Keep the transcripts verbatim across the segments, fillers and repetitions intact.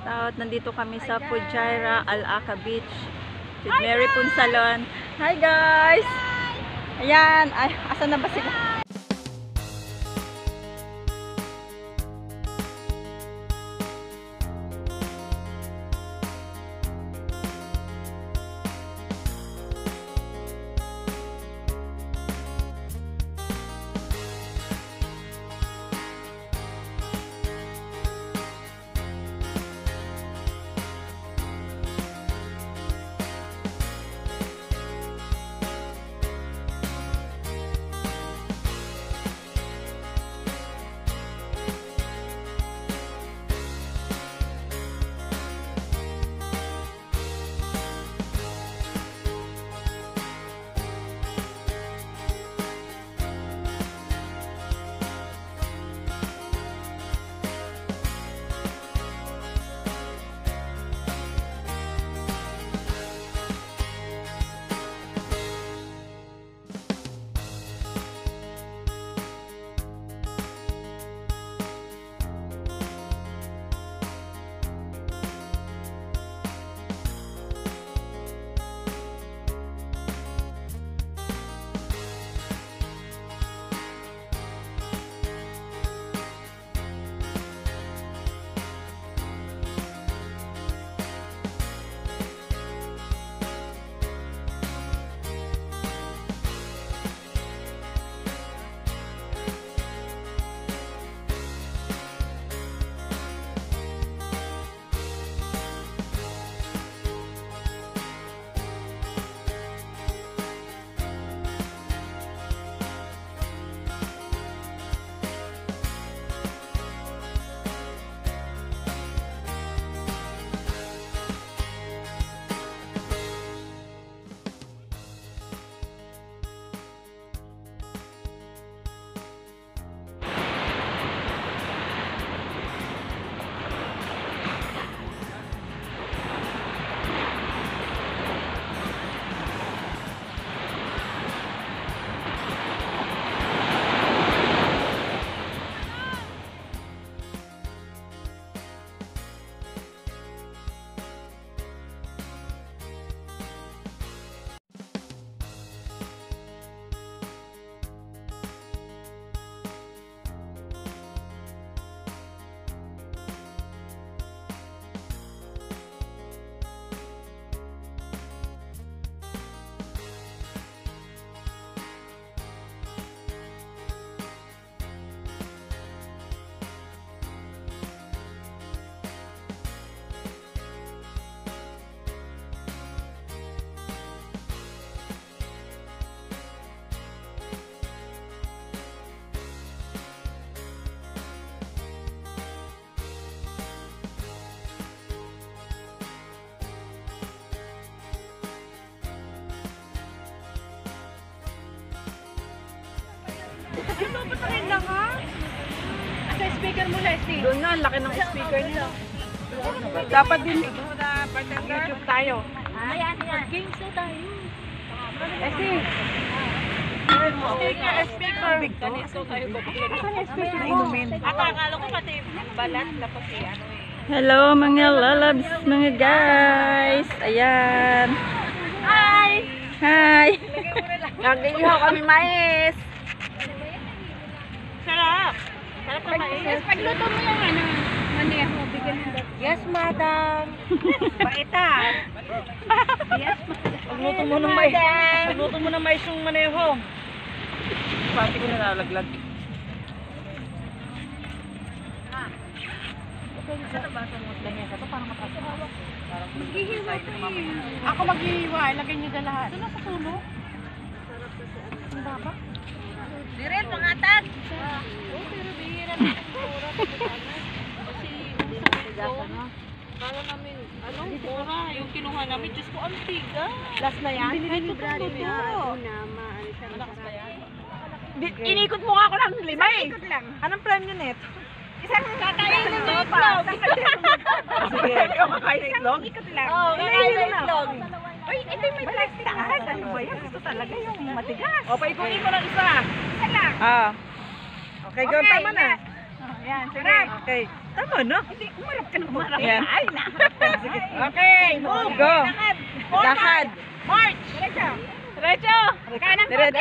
out. Nandito kami sa Fujairah, Al-Aqsa Beach with Mary Punsalon. Hi guys! Ayan, ay, asan na ba sila? Ano ba sa kanya ka? Sa speaker mo, Leslie. Doon nga, laki ng speaker nila. Dapat din YouTube tayo. Ayan, ayan. Games na tayo. Leslie. Speaker, speaker. Ganito tayo ko. Speaker na inumin. Akala ko pati balat na pati ano eh. Hello mga lalabs, mga guys. Ayan. Hi! Hi! Nag-iihaw kami mais. Sarap. Sarap na mais. Pagluto mo yung ano, maneho, bigyan mo daw. Yes, madam. Baita. Yes, Pagluto mo ng mais. Pagluto mo ng mais yung maneho. Pati ko na nalaglag. Ako maghihiwa. Ilagay niyo dyan lahat. Ito na sa tulo. Ang baba? Diren, pangatag. Oo, pero bihira na ang mura. Kasi usap ito. Kala namin, ano, mura. Yung kinuha namin, Diyos ko, ang tiga. Last na yan? Ay, totoo to. Malakas ba yan? Inikot mo nga ako ng lima eh. Ikot lang. Anong premyo nito? Isang kakain ng itlog. Sige, kakain ng itlog? Ikot lang. Oo, kakain ng itlog. Uy, ito may plastic na. Ano ba yan? Gusto talaga yung matigas. O, paikutin ko ng isa. Isa lang. Ah. Okay, go. Tama na. Yan, sige. Okay. Tama na. Hindi, umarap ka na umarap. Yan. Ay, naharap ka. Sige. Okay, move. Go. Lakad. Lakad. March. Diretso. Diretso! Kanan po. Diretso.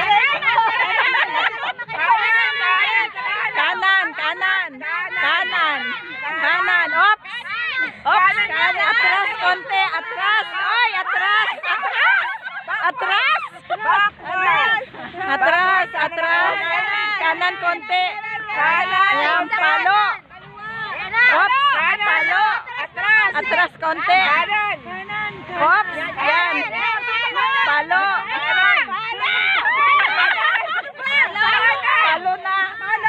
Kanan. Kanan, kanan. Kanan. Kanan. Ops. Ops. Atras konti. Atras. Ay, atras. Atras. Atras. Atras. Atras. Kanan konti. Ayan, palo. Ops. Palo. Atras konti. Ops. Yan. Palo. Palo na.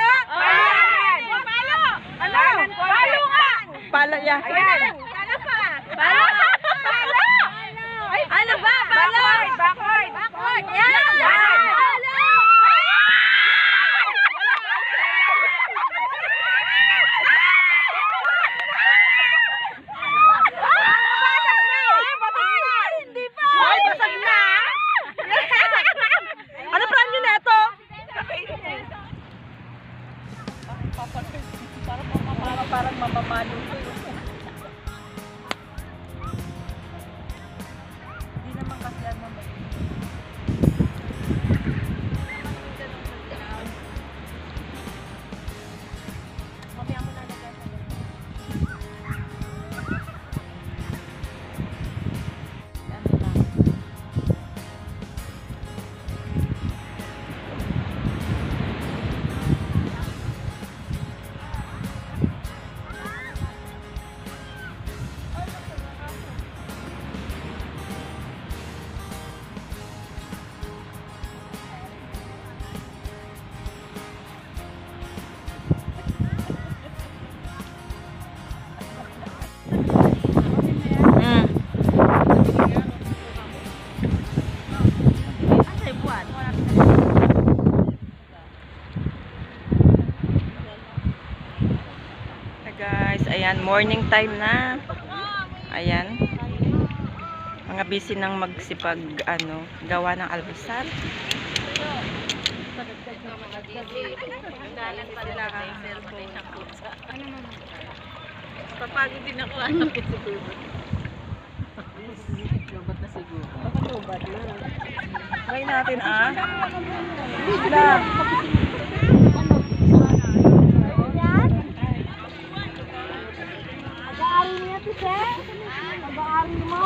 Palo nga. Palo yan. Palo. Palo. Ay, ano ba? Palo. Backward. Backward. Yan. Palo. Hindi pa. Ay, basag na. Ano plan nyo na ito? Parang parang mamamalo ko yun. Hindi naman kasi yan mamamalo. Mamaya mo nalagay sa loob. Yan lang. Mm. Ay, buwan. Hi guys, ayan, morning time na. Ayan. Mga busy nang magsipag, ano, gawa ng almusal. Papagod din ako anak ko siguro. Try natin ah. Isla. Mag-aari niya ito, sir. Mag-aari mo.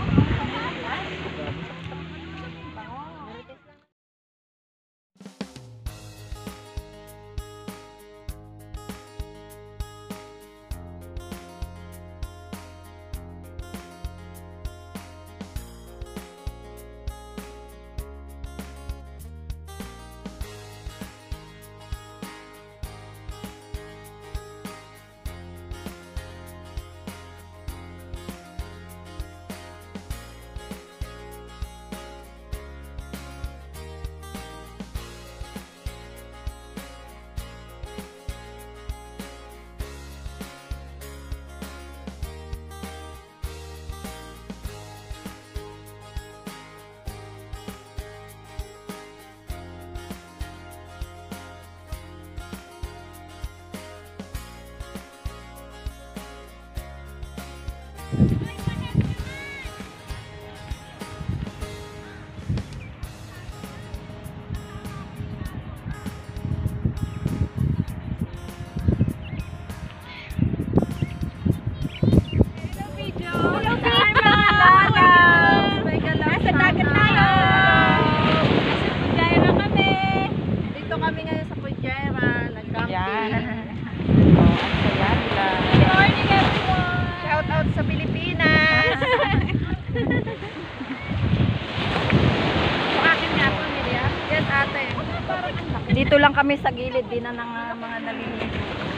Dito lang kami sa gilid, di na ng uh, mga nalinis.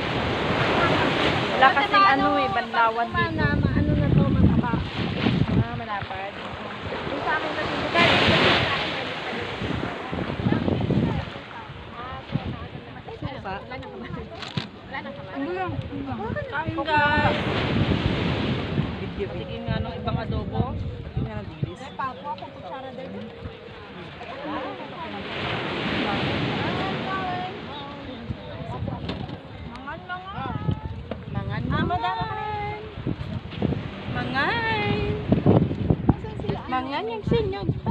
Wala kasing ano eh, banlawan dito. Ano na to, mataba. Ah, malapad. Yung sa akin kasi, bukan. Kain guys! Sige nga nung ibang adobo. Papo ako, kutsara din. Mangan mga. Mangan mga. Yan yung sinyog.